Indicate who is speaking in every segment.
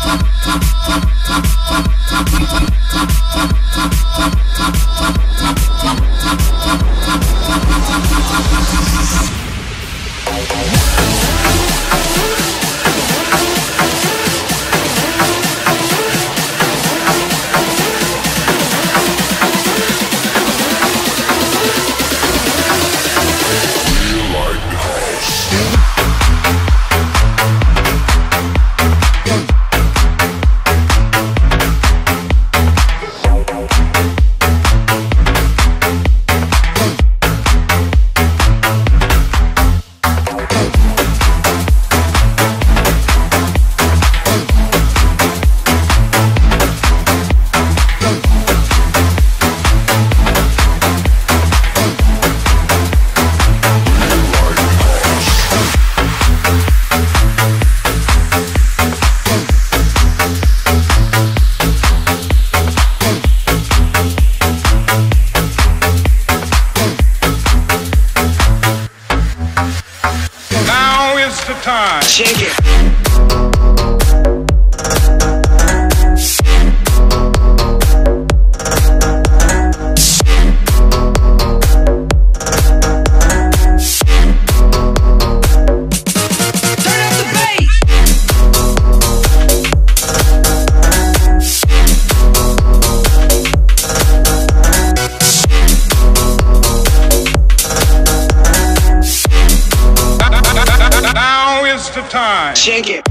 Speaker 1: Shake it.
Speaker 2: Time.
Speaker 1: Shake it.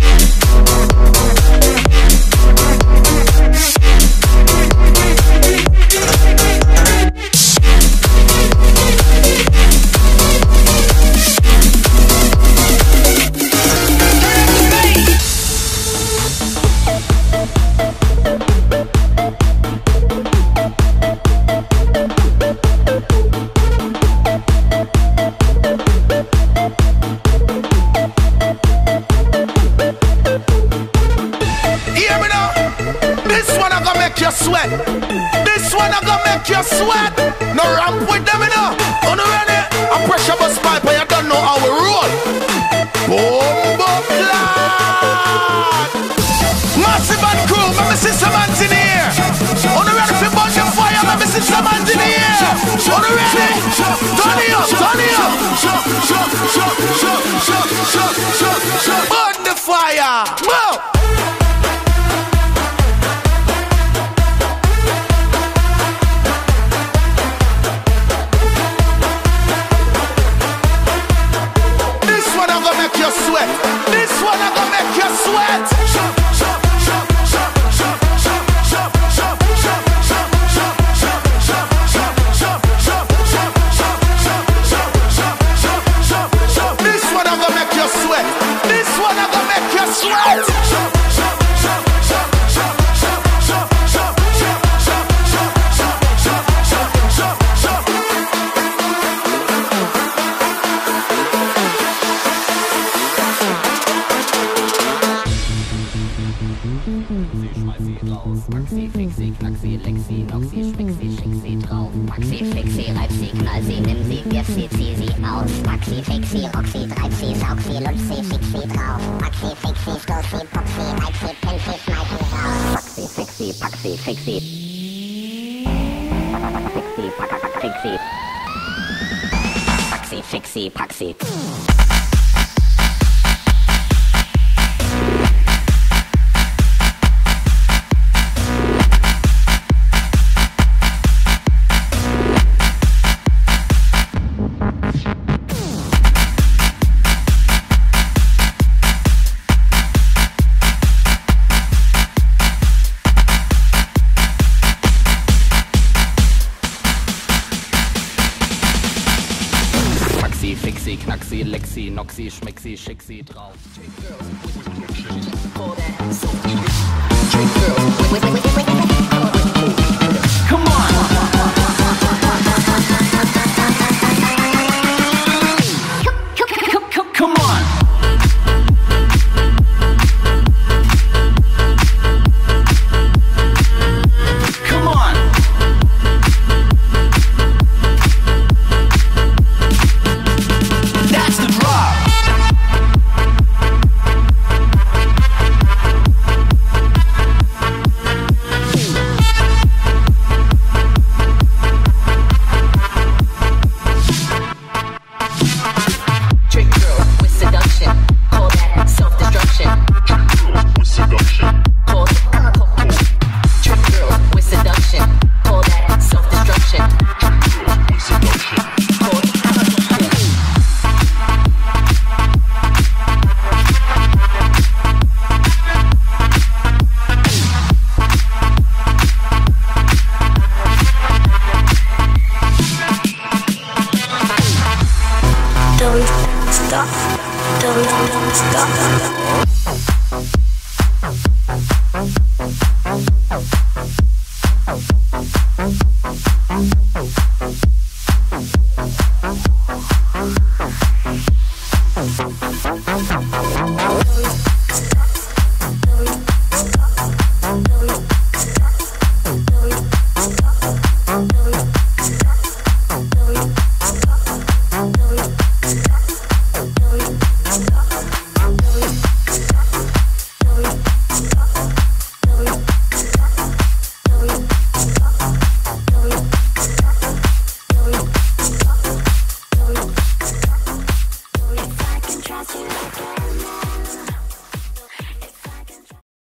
Speaker 3: Sweat. This one I gonna make you sweat. No ramp with them, you know. On the ready, a pressure bus pipe, and you don't know how we roll. Boom, boom, clap. Massive and crew, let me see some hands in the air. On the ready for bunch of fire, let me see some hands in the air. On the ready, turn it up, turn it up. Burn the fire, move. Sweat. This one I'm gonna make you sweat. This one I'm gonna make you sweat. This one I'm gonna make you sweat.
Speaker 4: Maxi, Flixi, Knaxi, Lexi, Noxi, Schmixi, schick sie drauf. Maxi, Flixi, reib sie, knall sie, nimm sie, wirf sie, zieh sie aus. Maxi, Flixi, rock sie, treib sie, saug sie, lutsch sie, schick sie drauf. Maxi, Flixi, stoß sie, pop sie, reib sie, pin sie, schneid sie raus. Maxi, Flixi, pack sie, fix sie. Flixi, pack, fix sie. Maxi, Flixi, pack sie. Flixi, Knaxi, Lexi, Noxi, Schmexi, schick sie drauf.